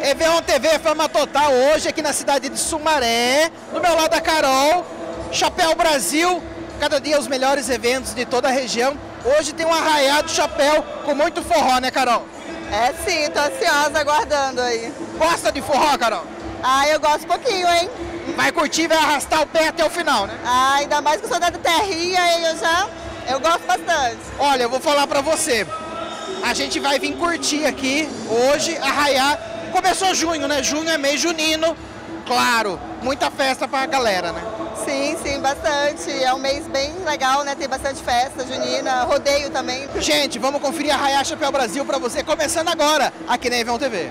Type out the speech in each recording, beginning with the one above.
Eveon TV, fama total, hoje aqui na cidade de Sumaré, do meu lado a Carol, Chapéu Brasil, cada dia os melhores eventos de toda a região. Hoje tem um arraiado chapéu com muito forró, né, Carol? É sim, tô ansiosa aguardando aí. Gosta de forró, Carol? Ah, eu gosto um pouquinho, hein? Vai curtir, vai arrastar o pé até o final, né? Ah, ainda mais que eu sou da terrinha e eu gosto bastante. Olha, eu vou falar pra você, a gente vai vir curtir aqui hoje, arraiar. Começou junho, né? Junho é mês junino, claro, muita festa pra galera, né? Sim, sim, bastante. É um mês bem legal, né? Tem bastante festa junina, rodeio também. Gente, vamos conferir Arraiá Chapéu Brasil pra você, começando agora, aqui na Eveon TV.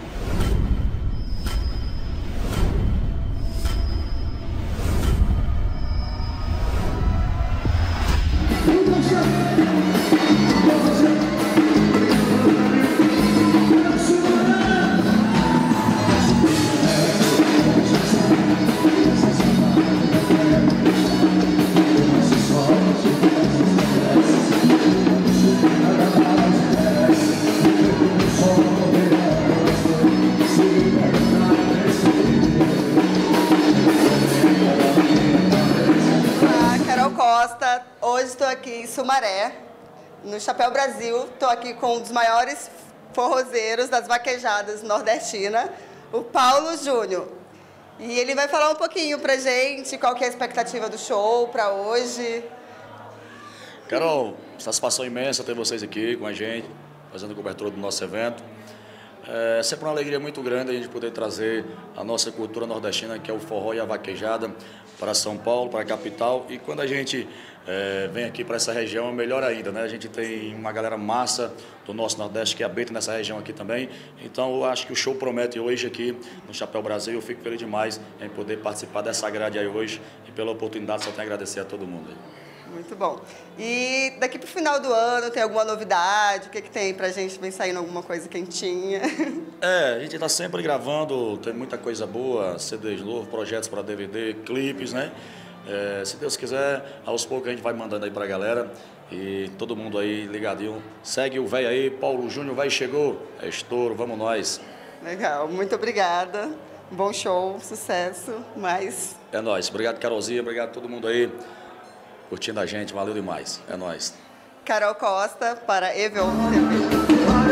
Hoje estou aqui em Sumaré, no Chapéu Brasil. Estou aqui com um dos maiores forrozeiros das vaquejadas nordestinas, o Paulo Júnior. E ele vai falar um pouquinho pra gente qual que é a expectativa do show para hoje. Carol, satisfação imensa ter vocês aqui com a gente, fazendo cobertura do nosso evento. É sempre uma alegria muito grande a gente poder trazer a nossa cultura nordestina, que é o forró e a vaquejada, para São Paulo, para a capital. E quando a gente vem aqui para essa região, é melhor ainda, né? A gente tem uma galera massa do nosso Nordeste que habita nessa região aqui também. Então eu acho que o show promete hoje aqui no Chapéu Brasil. Eu fico feliz demais em poder participar dessa grade aí hoje. E pela oportunidade só tenho a agradecer a todo mundo aí. Muito bom. E daqui para o final do ano, tem alguma novidade? O que tem pra gente? Vem saindo alguma coisa quentinha? A gente está sempre gravando, tem muita coisa boa, CDs novos, projetos para DVD, clipes, né? Se Deus quiser, aos poucos a gente vai mandando aí pra galera. E todo mundo aí ligadinho. Segue o velho aí, Paulo Júnior, vai chegou. É estouro, vamos nós. Legal, muito obrigada. Bom show, sucesso, mais. É nóis. Obrigado, Carolzinha, obrigado a todo mundo aí curtindo a gente, valeu demais. É nóis. Carol Costa para Eveon TV.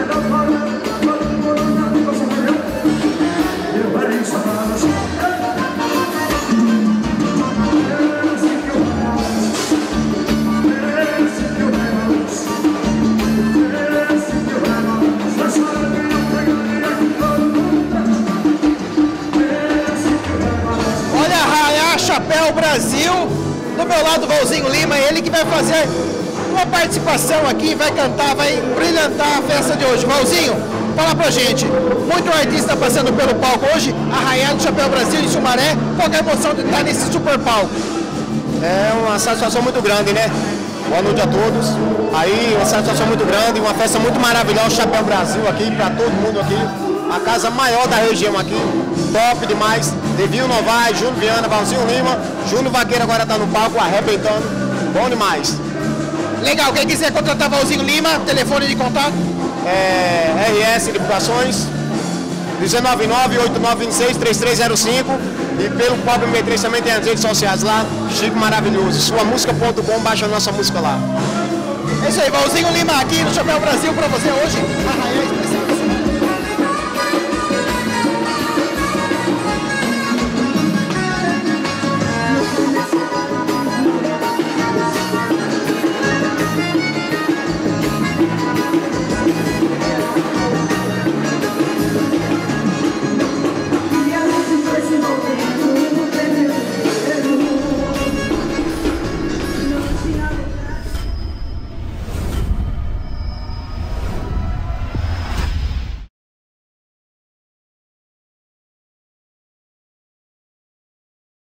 Olha, Arraiá Chapéu Brasil, do meu lado o Valzinho Lima, ele que vai fazer uma participação aqui, vai cantar, vai brilhantar a festa de hoje. Valzinho, fala pra gente, muito artista passando pelo palco hoje, Arraiá do Chapéu Brasil em Sumaré, qual é a emoção de estar nesse super palco? É uma satisfação muito grande, né? Boa noite a todos. Aí, uma satisfação muito grande, uma festa muito maravilhosa, Chapéu Brasil aqui, pra todo mundo aqui. A casa maior da região aqui, top demais. Devinho Novaes, Júnior Viana, Valzinho Lima, Júnior Vaqueiro agora tá no palco, arrebentando. Bom demais. Legal, quem quiser contratar Valzinho Lima, telefone de contato? RS Divulgações, 199-8926-3305. E pelo Pop M3 também tem as redes sociais lá, Chico Maravilhoso. Suamusica.com, baixa a nossa música lá. É isso aí, Valzinho Lima aqui no Chapéu Brasil pra você hoje.